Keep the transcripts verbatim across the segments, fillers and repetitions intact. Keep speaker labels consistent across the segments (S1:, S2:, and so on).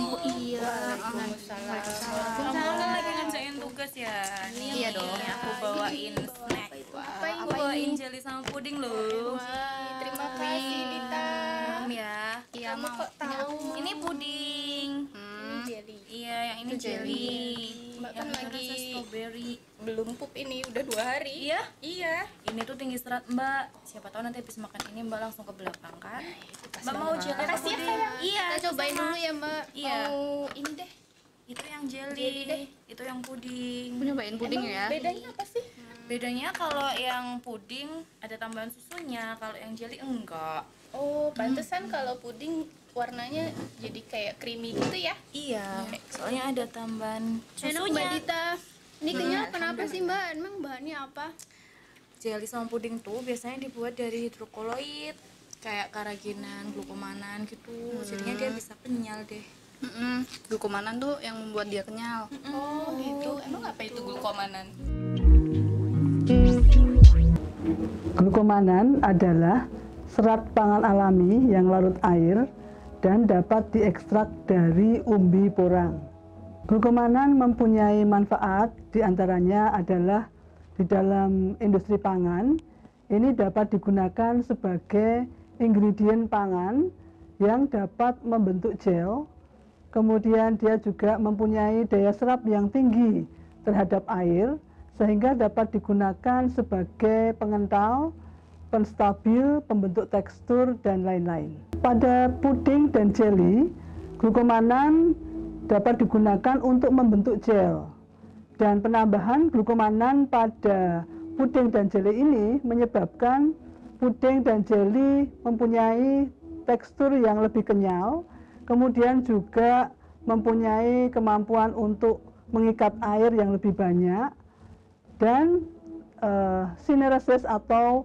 S1: Oh iya.
S2: Waalaikumsalam.
S1: Kamu kan lagi ngerjain tugas ya? Nih,
S2: Iya dong.
S1: aku bawain snack.
S2: Apa
S1: Aku bawain jelly sama puding loh.
S2: Terima kasih Dita.
S1: Maaf ya.
S2: Iya,
S1: Kamu
S2: mau.
S1: kok tahu? Ini puding.
S2: Hmm.
S3: Jelly.
S1: Iya, yang ini
S2: Itu jelly.
S1: jelly.
S3: Mbak
S1: Yang
S3: kan
S1: ini
S3: lagi
S1: rasa strawberry.
S3: belum pup ini udah dua hari.
S1: Iya?
S3: Iya.
S1: Ini tuh tinggi serat Mbak. Siapa tahu nanti habis makan ini Mbak langsung ke belakang kan? Mbak mau jelly apa
S3: Makasih ya,
S1: puding?
S3: sayang.
S1: Iya.
S3: Kita cobain
S1: sama.
S3: dulu ya Mbak.
S1: Iya.
S3: Mau ini deh.
S1: Itu yang jelly,
S3: Jelly deh.
S1: itu yang puding.
S2: Aku nyobain puding
S3: Emang
S2: ya.
S3: bedanya apa sih?
S1: Bedanya kalau yang puding ada tambahan susunya, kalau yang jelly enggak.
S3: Oh, pantesan kalau puding warnanya jadi kayak creamy gitu ya.
S1: Iya, soalnya ada tambahan
S3: Enak Mbak
S1: susunya.
S3: Dita. Ini kenyal kenapa sih Mbak? Emang bahannya apa?
S1: Jelly sama puding tuh biasanya dibuat dari hidrokoloid, kayak karaginan, glukomanan gitu. Jadinya dia bisa kenyal deh.
S2: Mm-mm. Glukomanan tuh yang membuat dia kenyal.
S3: Oh, gitu. Emang apa itu glukomanan?
S4: Glukomanan adalah serat pangan alami yang larut air dan dapat diekstrak dari umbi porang. Glukomanan mempunyai manfaat, diantaranya adalah di dalam industri pangan. Ini dapat digunakan sebagai ingredient pangan yang dapat membentuk gel. Kemudian dia juga mempunyai daya serap yang tinggi terhadap air, sehingga dapat digunakan sebagai pengental, penstabil, pembentuk tekstur, dan lain-lain. Pada puding dan jelly, glukomanan dapat digunakan untuk membentuk gel. Dan penambahan glukomanan pada puding dan jelly ini menyebabkan puding dan jelly mempunyai tekstur yang lebih kenyal, kemudian juga mempunyai kemampuan untuk mengikat air yang lebih banyak, dan uh, sineresis atau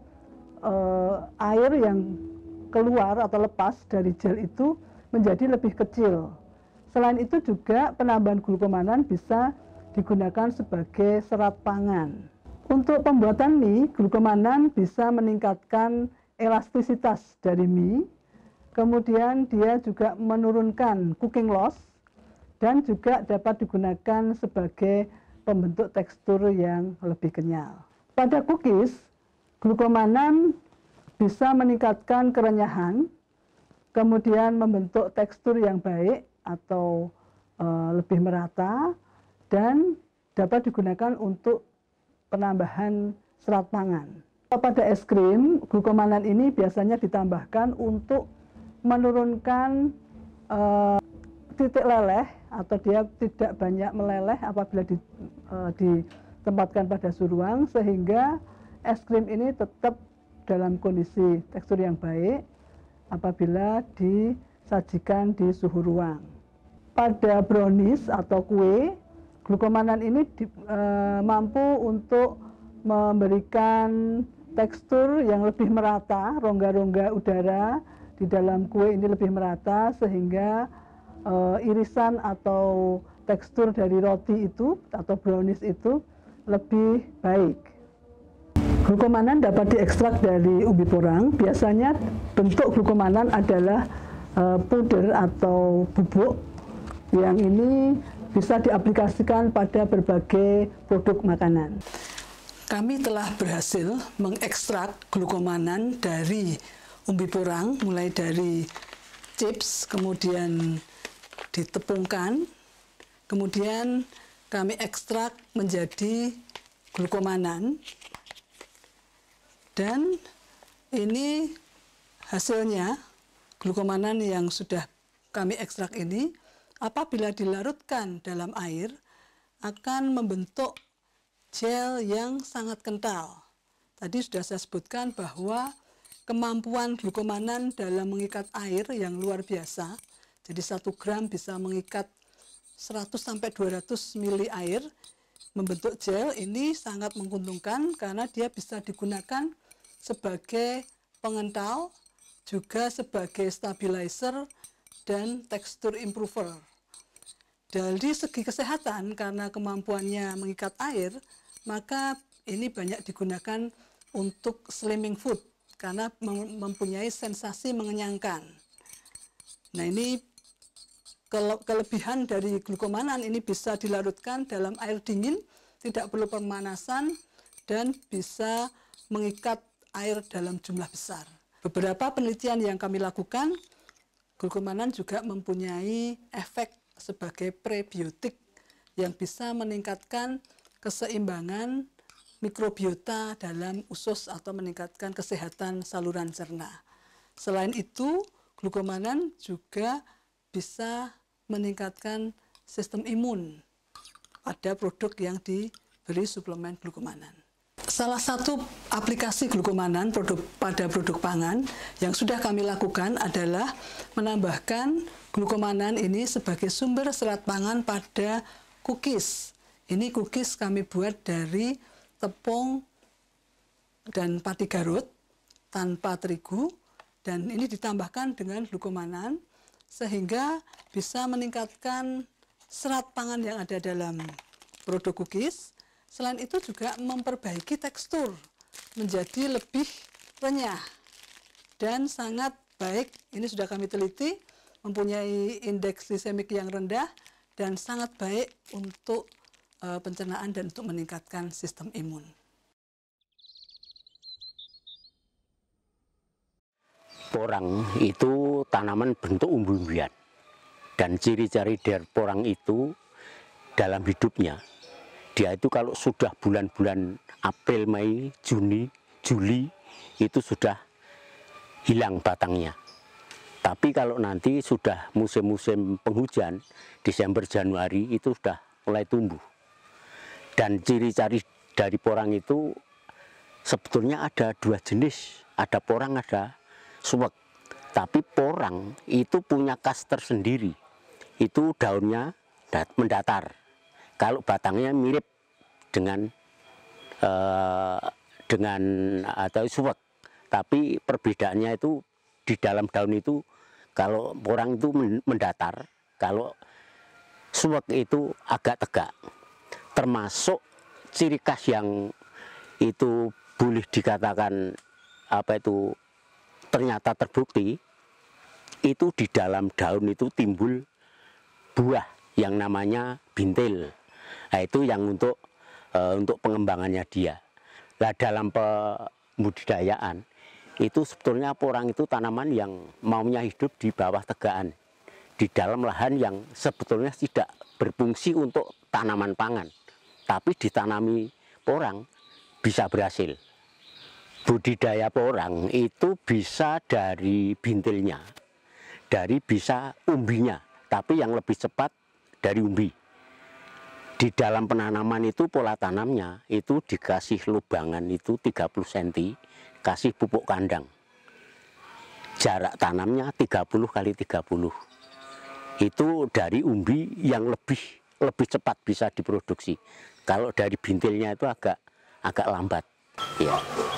S4: uh, air yang keluar atau lepas dari gel itu menjadi lebih kecil. Selain itu juga penambahan glukomanan bisa digunakan sebagai serat pangan. Untuk pembuatan mie, glukomanan bisa meningkatkan elastisitas dari mie. Kemudian dia juga menurunkan cooking loss dan juga dapat digunakan sebagai pembentuk tekstur yang lebih kenyal. Pada cookies, glukomanan bisa meningkatkan kerenyahan, kemudian membentuk tekstur yang baik atau e, lebih merata, dan dapat digunakan untuk penambahan serat pangan. Pada es krim, glukomanan ini biasanya ditambahkan untuk menurunkan e, titik leleh atau dia tidak banyak meleleh apabila di, e, ditempatkan pada suhu ruang, sehingga es krim ini tetap dalam kondisi tekstur yang baik apabila disajikan di suhu ruang. Pada brownies atau kue, glukomanan ini di, e, mampu untuk memberikan tekstur yang lebih merata, rongga-rongga udara di dalam kue ini lebih merata, sehingga uh, irisan atau tekstur dari roti itu atau brownies itu lebih baik. Glukomanan dapat diekstrak dari umbi porang. Biasanya bentuk glukomanan adalah uh, puder atau bubuk yang ini bisa diaplikasikan pada berbagai produk makanan. Kami telah berhasil mengekstrak glukomanan dari umbi porang, mulai dari chips, kemudian ditepungkan, kemudian kami ekstrak menjadi glukomanan, dan ini hasilnya. Glukomanan yang sudah kami ekstrak ini apabila dilarutkan dalam air akan membentuk gel yang sangat kental. Tadi sudah saya sebutkan bahwa kemampuan glukomanan dalam mengikat air yang luar biasa. Jadi satu gram bisa mengikat seratus sampai dua ratus mili air, membentuk gel. Ini sangat menguntungkan karena dia bisa digunakan sebagai pengental, juga sebagai stabilizer dan tekstur improver. Dari segi kesehatan, karena kemampuannya mengikat air, maka ini banyak digunakan untuk slimming food karena mempunyai sensasi mengenyangkan. Nah, ini Kele kelebihan dari glukomanan ini bisa dilarutkan dalam air dingin, tidak perlu pemanasan, dan bisa mengikat air dalam jumlah besar. Beberapa penelitian yang kami lakukan, glukomanan juga mempunyai efek sebagai prebiotik yang bisa meningkatkan keseimbangan mikrobiota dalam usus atau meningkatkan kesehatan saluran cerna. Selain itu, glukomanan juga bisa meningkatkan sistem imun pada produk yang diberi suplemen glukomanan. Salah satu aplikasi glukomanan produk, pada produk pangan yang sudah kami lakukan adalah menambahkan glukomanan ini sebagai sumber serat pangan pada cookies. Ini cookies kami buat dari tepung dan pati garut tanpa terigu, dan ini ditambahkan dengan glukomanan sehingga bisa meningkatkan serat pangan yang ada dalam produk cookies. Selain itu juga memperbaiki tekstur menjadi lebih renyah dan sangat baik. Ini sudah kami teliti, mempunyai indeks glisemik yang rendah dan sangat baik untuk uh, pencernaan dan untuk meningkatkan sistem imun.
S5: Porang itu tanaman bentuk umbi-umbian, dan ciri-ciri dari porang itu dalam hidupnya, dia itu kalau sudah bulan-bulan April, Mei, Juni, Juli itu sudah hilang batangnya. Tapi kalau nanti sudah musim-musim penghujan, Desember, Januari itu sudah mulai tumbuh. Dan ciri-ciri dari porang itu sebetulnya ada dua jenis, ada porang, ada suwek. Tapi porang itu punya khas tersendiri. Itu daunnya mendatar. Kalau batangnya mirip dengan eh, dengan atau suwek. Tapi perbedaannya itu di dalam daun itu, kalau porang itu mendatar, kalau suwek itu agak tegak. Termasuk ciri khas yang itu boleh dikatakan apa itu ternyata terbukti, itu di dalam daun itu timbul buah yang namanya bintil. Nah, itu yang untuk e, untuk pengembangannya dia. Nah, dalam pembudidayaan itu sebetulnya porang itu tanaman yang maunya hidup di bawah tegaan, di dalam lahan yang sebetulnya tidak berfungsi untuk tanaman pangan, tapi ditanami porang bisa berhasil. Budidaya porang itu bisa dari bintilnya, dari bisa umbinya, tapi yang lebih cepat dari umbi. Di dalam penanaman itu pola tanamnya itu dikasih lubangan itu tiga puluh sentimeter, kasih pupuk kandang. Jarak tanamnya tiga puluh kali tiga puluh. Itu dari umbi yang lebih lebih cepat bisa diproduksi. Kalau dari bintilnya itu agak agak lambat. Ya.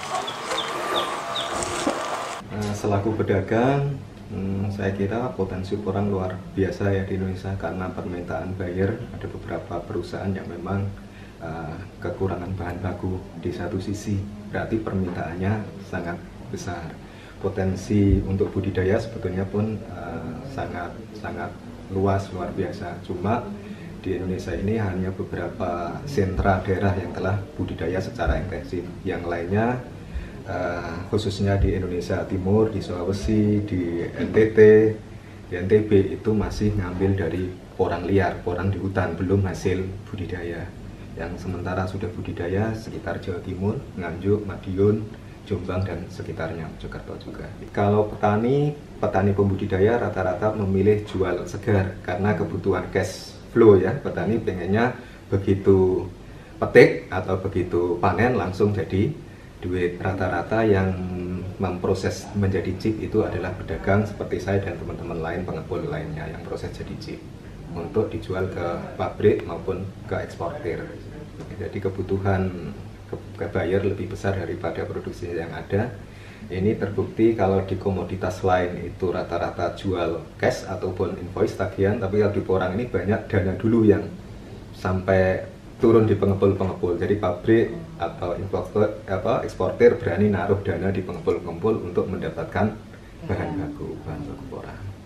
S6: Selaku pedagang, hmm, saya kira potensi porang luar biasa ya di Indonesia, karena permintaan buyer, ada beberapa perusahaan yang memang uh, kekurangan bahan baku di satu sisi, berarti permintaannya sangat besar. Potensi untuk budidaya sebetulnya pun uh, sangat sangat luas, luar biasa. Cuma di Indonesia ini hanya beberapa sentra daerah yang telah budidaya secara intensif, yang lainnya Uh, khususnya di Indonesia Timur, di Sulawesi, di N T T, di N T B itu masih ngambil dari porang liar, porang di hutan, belum hasil budidaya. Yang sementara sudah budidaya sekitar Jawa Timur, Nganjuk, Madiun, Jombang dan sekitarnya, Jakarta juga. Kalau petani, petani pembudidaya rata-rata memilih jual segar karena kebutuhan cash flow ya. Petani pengennya begitu petik atau begitu panen langsung jadi duit. Rata-rata yang memproses menjadi chip itu adalah pedagang seperti saya dan teman-teman lain, pengepul lainnya yang proses jadi chip untuk dijual ke pabrik maupun ke eksportir. Jadi kebutuhan ke, ke buyer lebih besar daripada produksi yang ada. Ini terbukti kalau di komoditas lain itu rata-rata jual cash ataupun invoice tagihan, tapi kalau di porang ini banyak dana dulu yang sampai turun di pengepul-pengepul. Jadi pabrik atau importer, apa, eksportir berani naruh dana di pengepul-pengepul untuk mendapatkan bahan baku, bahan baku porang.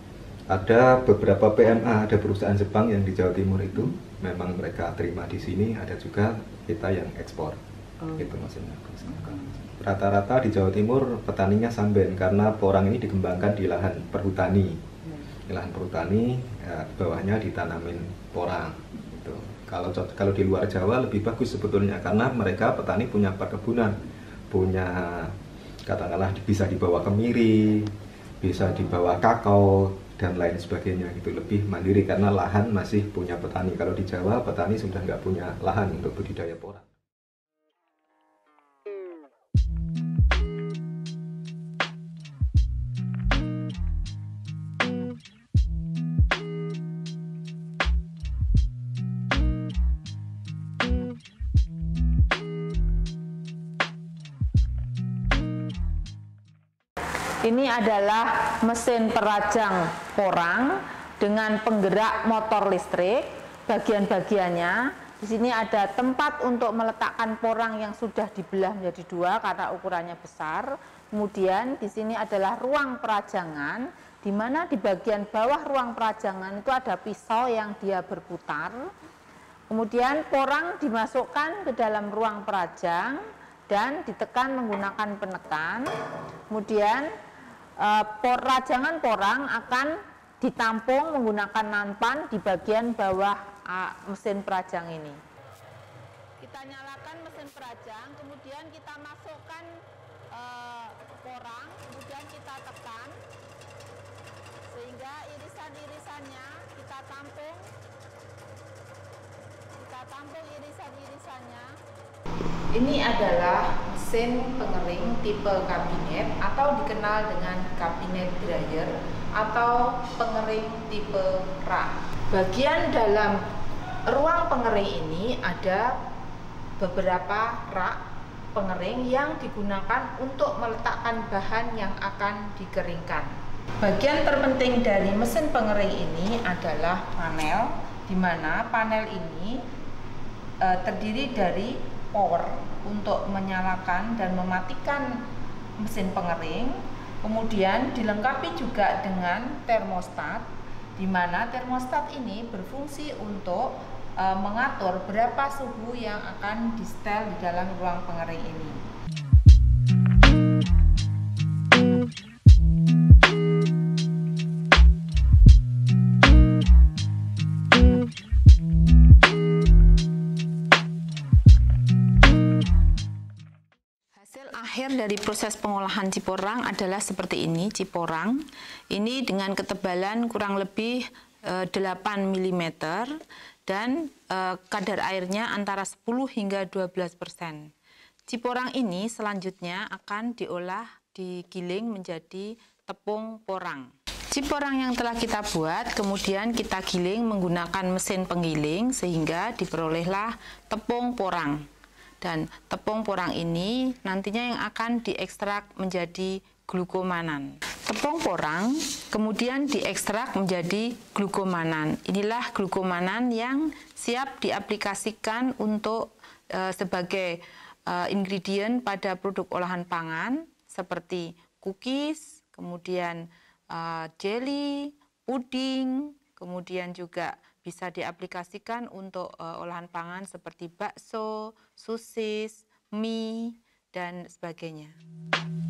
S6: Ada beberapa P M A, ada perusahaan Jepang yang di Jawa Timur itu memang mereka terima di sini, ada juga kita yang ekspor. Oh. Gitu maksudnya. Rata-rata di Jawa Timur petaninya samben karena porang ini dikembangkan di lahan perhutani. Di lahan perhutani, ya, bawahnya ditanamin porang. Gitu. Kalau kalau di luar Jawa lebih bagus sebetulnya karena mereka petani punya perkebunan, punya katakanlah bisa dibawa kemiri, bisa dibawa kakao dan lain sebagainya gitu, lebih mandiri karena lahan masih punya petani. Kalau di Jawa petani sudah nggak punya lahan untuk budidaya porang.
S7: Ini adalah mesin perajang porang dengan penggerak motor listrik. Bagian-bagiannya di sini ada tempat untuk meletakkan porang yang sudah dibelah menjadi dua karena ukurannya besar. Kemudian di sini adalah ruang perajangan, di mana di bagian bawah ruang perajangan itu ada pisau yang dia berputar. Kemudian porang dimasukkan ke dalam ruang perajang dan ditekan menggunakan penekan. Kemudian Uh, perajangan porang akan ditampung menggunakan nanpan di bagian bawah uh, mesin perajang ini. Kita nyalakan mesin perajang, kemudian kita masukkan uh, porang, kemudian kita tekan sehingga irisan-irisannya kita tampung, kita tampung irisan-irisannya. Ini adalah mesin pengering tipe kabinet atau dikenal dengan kabinet dryer atau pengering tipe rak. Bagian dalam ruang pengering ini ada beberapa rak pengering yang digunakan untuk meletakkan bahan yang akan dikeringkan. Bagian terpenting dari mesin pengering ini adalah panel, di mana panel ini e, terdiri dari power untuk menyalakan dan mematikan mesin pengering, kemudian dilengkapi juga dengan termostat, di mana termostat ini berfungsi untuk e, mengatur berapa suhu yang akan di-setel di dalam ruang pengering ini. Akhir dari proses pengolahan ciporang adalah seperti ini, ciporang. Ini dengan ketebalan kurang lebih e, delapan milimeter dan e, kadar airnya antara sepuluh hingga dua belas persen. Ciporang ini selanjutnya akan diolah, digiling menjadi tepung porang. Ciporang yang telah kita buat kemudian kita giling menggunakan mesin penggiling sehingga diperolehlah tepung porang. Dan tepung porang ini nantinya yang akan diekstrak menjadi glukomanan. Tepung porang kemudian diekstrak menjadi glukomanan. Inilah glukomanan yang siap diaplikasikan untuk e, sebagai e, ingredient pada produk olahan pangan seperti cookies, kemudian e, jelly, puding, kemudian juga bisa diaplikasikan untuk uh, olahan pangan seperti bakso, sosis, mie, dan sebagainya.